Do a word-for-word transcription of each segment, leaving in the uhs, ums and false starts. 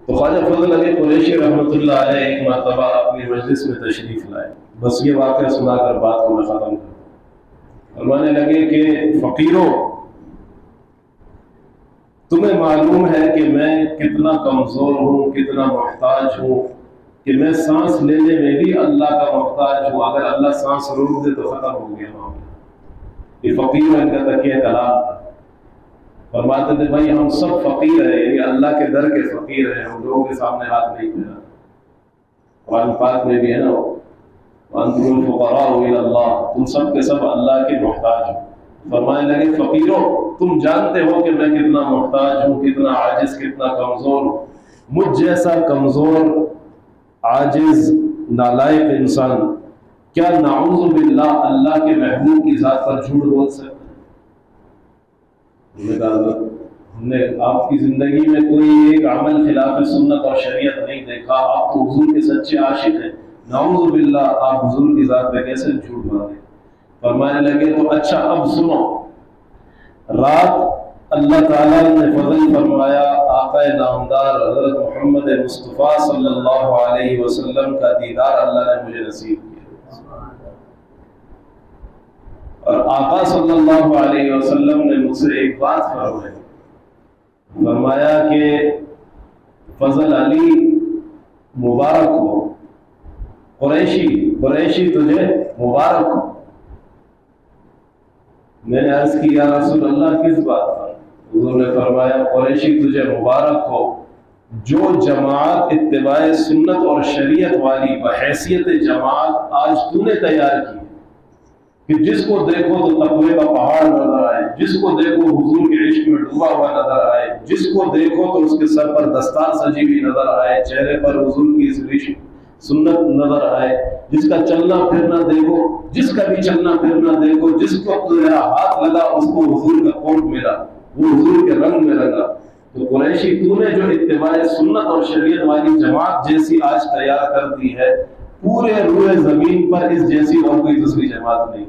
تو خواجہ فضل علی قریشی رحمۃ اللہ علیہ ایک مرتبہ اپنی مجلس میں تشریف لائے. بس یہ واقعہ سنا کر بات کو میں ختم کروں. فرمانے لگے کہ فقیروں، تمہیں معلوم ہے کہ میں کتنا کمزور ہوں، کتنا محتاج ہوں، کہ میں سانس لینے میں بھی اللہ کا محتاج ہوں. اگر اللہ سانس روک دے تو ختم ہو گیا معاملہ. یہ فقیر ان کا تکیہ کلام تھا. فرماتے تھے بھائی ہم سب فقیر ہیں، یعنی اللہ کے در کے فقیر ہیں، ہم لوگوں کے سامنے ہاتھ نہیں پھیلا. قرآن پاک میں بھی ہے نا، وَأَنْتُمُ الْفُقَرَاءُ إِلَى اللَّهِ، تم سب کے سب اللہ کے محتاج ہو. فرمانے لگے فقیروں، تم جانتے ہو کہ میں کتنا محتاج ہوں، کتنا عاجز، کتنا کمزور ہوں. مجھ جیسا کمزور، عاجز، نالائق انسان کیا نعوذ باللہ اللہ کے محبوب کی ذات پر جھوٹ بول سکتا ہے؟ ہم نے کہا ہم نے آپ کی زندگی میں کوئی ایک عمل خلاف سنت اور شریعت نہیں دیکھا، آپ تو حضور کے سچے عاشق ہیں، نعوذ باللہ آپ حضور کی ذات پہ کیسے جھوٹ باندھیں؟ فرمانے لگے تو اچھا اب سنو، رات اللہ تعالیٰ نے فضل فرمایا، آقا نامدار حضرت محمد مصطفیٰ صلی اللہ علیہ وسلم کا دیدار اللہ نے مجھے نصیب کیا. اور آقا صلی اللہ علیہ وسلم نے مجھ سے ایک بات فرمائی. فرمایا کہ فضل علی مبارک ہو، قریشی قریشی تجھے مبارک ہو. میں نے عرض کی یا رسول اللہ کس بات پر؟ حضور نے فرمایا قریشی تجھے مبارک ہو جو جماعت اتباع سنت اور شریعت والی بحیثیت جماعت آج تو نے تیار کی، کہ جس کو دیکھو تو تقوی کا پہاڑ نظر آئے، جس کو دیکھو حضور کے عشق میں ڈوبا ہوا نظر آئے، جس کو دیکھو تو اس کے سر پر دستار سجی ہوئی نظر آئے، چہرے پر حضور کی اس عشق سنت نظر آئے، جس کا چلنا پھرنا دیکھو، جس کا بھی چلنا پھرنا دیکھو، جس کو تیرا ہاتھ لگا اس کو حضور کا کوٹ ملا، وہ حضور کے رنگ میں لگا. تو قریشی تو نے جو اتباع سنت اور شریعت والی جماعت جیسی آج تیار کر دی ہے، پورے روئے زمین پر اس جیسی اور کوئی دوسری جماعت نہیں.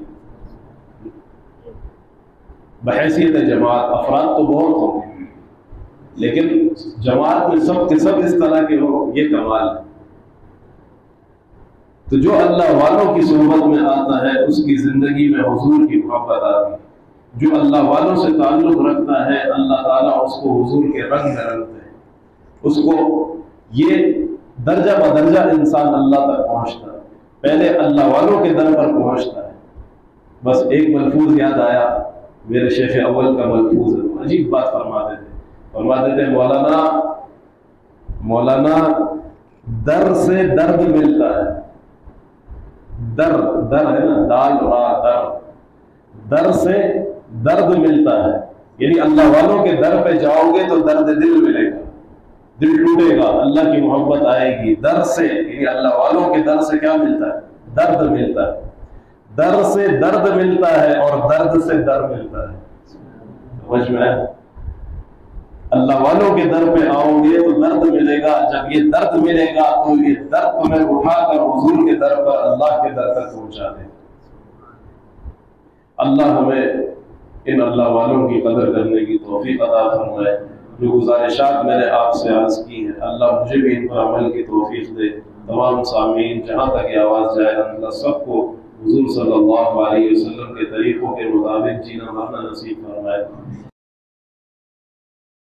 بحیثیت جماعت افراد تو بہت ہوں گے، لیکن جماعت میں سب کے سب اس طرح کے ہو، یہ کمال ہے. تو جو اللہ والوں کی صحبت میں آتا ہے اس کی زندگی میں حضور کی محبت آتی ہے. جو اللہ والوں سے تعلق رکھتا ہے اللہ تعالیٰ اس کو حضور کے رنگ میں رنگتے ہیں. اس کو یہ درجہ بدرجہ انسان اللہ تک پہنچتا ہے، پہلے اللہ والوں کے در پر پہنچتا ہے. بس ایک ملفوظ یاد آیا، میرے شیخ اول کا ملفوظ ہے، عجیب بات فرماتے تھے. فرماتے تھے مولانا مولانا در سے درد ملتا ہے. در در ہے نا، دال را در، در سے درد ملتا ہے. یعنی اللہ والوں کے در پہ جاؤ گے تو درد دل ملے گا، دل ٹوٹے گا، اللہ کی محبت آئے گی. در سے یعنی اللہ والوں کے در سے کیا ملتا ہے؟ درد ملتا ہے. در سے درد ملتا ہے اور درد سے در ملتا ہے. سمجھ میں آیا؟ اللہ والوں کے در پہ آؤ گے تو درد ملے گا. جب یہ درد ملے گا تو یہ درد تمہیں اٹھا کر حضور کے در پر، اللہ کے در تک پہنچا دے. اللہ ہمیں ان اللہ والوں کی قدر کرنے کی توفیق عطا فرمائے. جو گزارشات میں نے آپ سے عرض کی ہیں اللہ مجھے بھی ان پر عمل کی توفیق دے. تمام سامعین جہاں تک یہ آواز جائے اللہ سب کو حضور صلی اللہ علیہ وسلم کے طریقوں کے مطابق جینا مرنا نصیب فرمائے.